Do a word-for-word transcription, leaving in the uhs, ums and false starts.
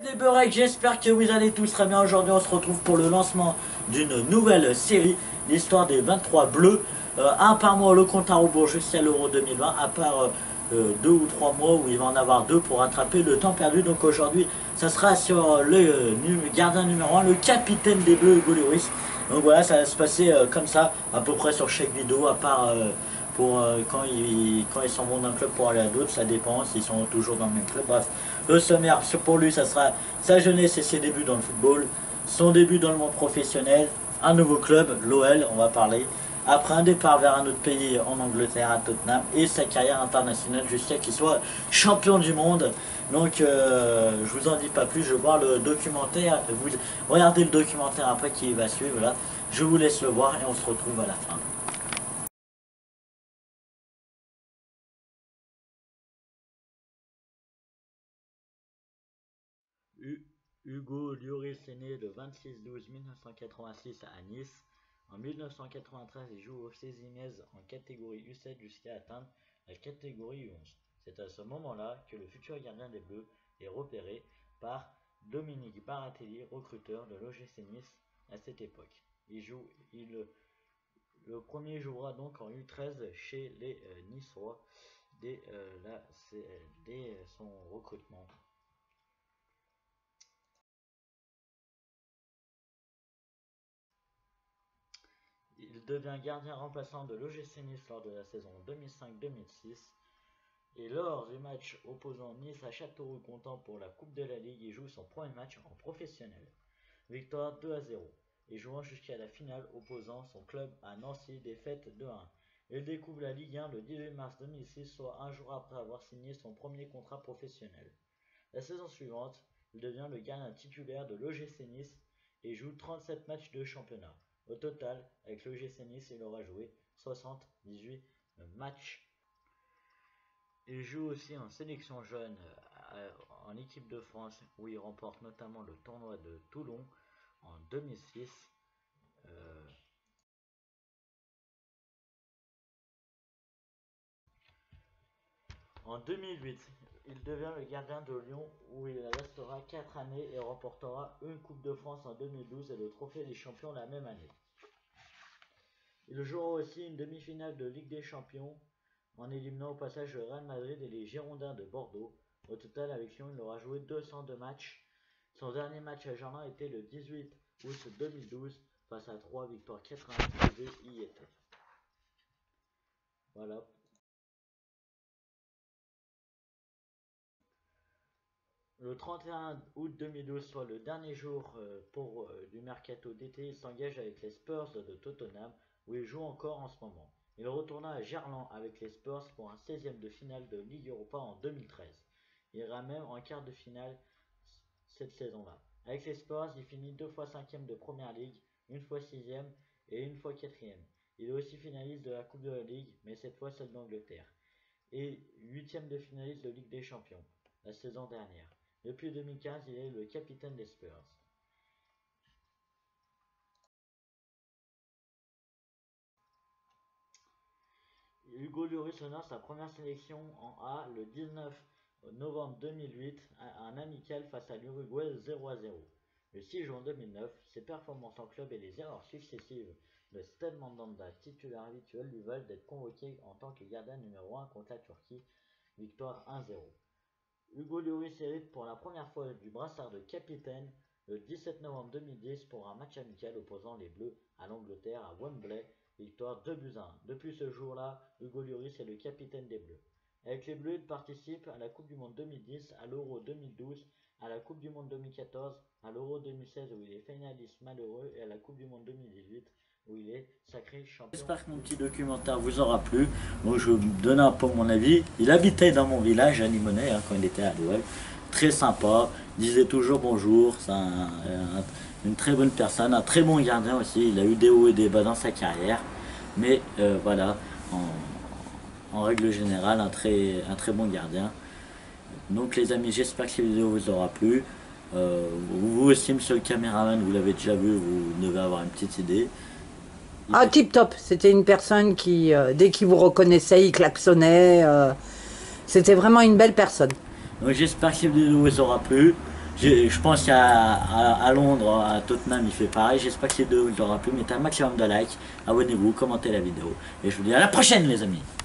Les Beureks, j'espère que vous allez tous très bien. Aujourd'hui on se retrouve pour le lancement d'une nouvelle série, l'histoire des vingt-trois bleus. Euh, un par mois, le compte à rebours jusqu'à l'Euro deux mille vingt, à part euh, euh, deux ou trois mois où il va en avoir deux pour rattraper le temps perdu. Donc aujourd'hui ça sera sur le euh, gardien numéro un, le capitaine des bleus, Hugo Lloris. Donc voilà, ça va se passer euh, comme ça à peu près sur chaque vidéo, à part euh, pour euh, quand ils quand ils s'en vont d'un club pour aller à d'autres, ça dépend s'ils sont toujours dans le même club. Bref, le sommaire pour lui, ça sera sa jeunesse et ses débuts dans le football, son début dans le monde professionnel, un nouveau club, l'O L, on va parler, après un départ vers un autre pays en Angleterre à Tottenham, et sa carrière internationale jusqu'à qu'il soit champion du monde. Donc euh, je vous en dis pas plus, je vais voir le documentaire, vous regardez le documentaire après qui va suivre, là. Je vous laisse le voir et on se retrouve à la fin. Hugo Lloris est né le vingt-six douze mille neuf cent quatre-vingt-six à Nice. En mille neuf cent quatre-vingt-treize, il joue au Cézinez en catégorie U sept jusqu'à atteindre la catégorie U onze. C'est à ce moment-là que le futur gardien des Bleus est repéré par Dominique Baratelli, recruteur de l'O G C Nice à cette époque. Il joue, il, le premier jouera donc en U treize chez les euh, Niçois dès, euh, la, dès son recrutement. Il devient gardien remplaçant de l'O G C Nice lors de la saison deux mille cinq deux mille six. Et lors du match opposant Nice à Châteauroux-Content pour la Coupe de la Ligue, il joue son premier match en professionnel. Victoire deux à zéro. Et jouant jusqu'à la finale opposant son club à Nancy, défaite deux à un. Il découvre la Ligue un le dix-huit mars deux mille six, soit un jour après avoir signé son premier contrat professionnel. La saison suivante, il devient le gardien titulaire de l'O G C Nice et joue trente-sept matchs de championnat. Au total, avec l'O G C Nice, il aura joué soixante-dix-huit matchs. Il joue aussi en sélection jeune en équipe de France, où il remporte notamment le tournoi de Toulon en deux mille six. Euh, en deux mille huit, il devient le gardien de Lyon, où il restera quatre années et remportera une Coupe de France en deux mille douze et le Trophée des Champions la même année. Il jouera aussi une demi-finale de Ligue des Champions en éliminant au passage le Real Madrid et les Girondins de Bordeaux. Au total, avec Lyon, il aura joué deux cent deux matchs. Son dernier match à Germain était le dix-huit août deux mille douze face à trois victoires quatre-vingt-dix et y était. Voilà. Le trente et un août deux mille douze, soit le dernier jour pour, euh, du mercato d'été, il s'engage avec les Spurs de Tottenham, où il joue encore en ce moment. Il retourna à Gerland avec les Spurs pour un seizième de finale de Ligue Europa en deux mille treize. Il ira même en quart de finale cette saison-là. Avec les Spurs, il finit deux fois cinquième de Première Ligue, une fois sixième et une fois quatrième. Il est aussi finaliste de la Coupe de la Ligue, mais cette fois celle d'Angleterre, et huitième de finaliste de Ligue des Champions la saison dernière. Depuis deux mille quinze, il est le capitaine des Spurs. Hugo Lloris honore sa première sélection en A le dix-neuf novembre deux mille huit à un amical face à l'Uruguay zéro à zéro. Le six juin deux mille neuf, ses performances en club et les erreurs successives de Stan Mandanda, titulaire habituel, lui valent d'être convoqué en tant que gardien numéro un contre la Turquie, victoire un zéro. Hugo Lloris hérite pour la première fois du brassard de capitaine le dix-sept novembre deux mille dix pour un match amical opposant les Bleus à l'Angleterre à Wembley, victoire deux buts à un. Depuis ce jour-là, Hugo Lloris est le capitaine des Bleus. Avec les Bleus, il participe à la Coupe du Monde deux mille dix, à l'Euro deux mille douze, à la Coupe du Monde deux mille quatorze, à l'Euro deux mille seize où il est finaliste malheureux et à la Coupe du Monde deux mille dix-huit où il est sacré champion. J'espère que mon petit documentaire vous aura plu. Bon, je vais vous donner un peu mon avis. Il habitait dans mon village à Limonest hein, quand il était à l'O L. Très sympa, il disait toujours bonjour, c'est un, un, une très bonne personne, un très bon gardien aussi. Il a eu des hauts et des bas dans sa carrière. Mais euh, voilà, en, en règle générale, un très, un très bon gardien. Donc les amis, j'espère que cette vidéo vous aura plu. Euh, vous aussi, monsieur le caméraman, vous l'avez déjà vu, vous devez avoir une petite idée. Il ah, tip top. C'était une personne qui, euh, dès qu'il vous reconnaissait, il klaxonnait. Euh, C'était vraiment une belle personne. Donc j'espère que cette vidéo vous aura plu. Je, je pense qu'à à, à Londres, à Tottenham, il fait pareil. J'espère que ces deux vous aura plu. Mettez un maximum de likes, abonnez-vous, commentez la vidéo. Et je vous dis à la prochaine les amis.